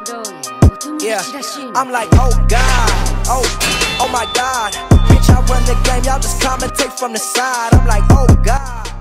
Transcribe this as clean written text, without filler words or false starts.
Yeah, I'm like, oh God, oh my God. Bitch, I run the game, y'all just commentate from the side. I'm like, oh God.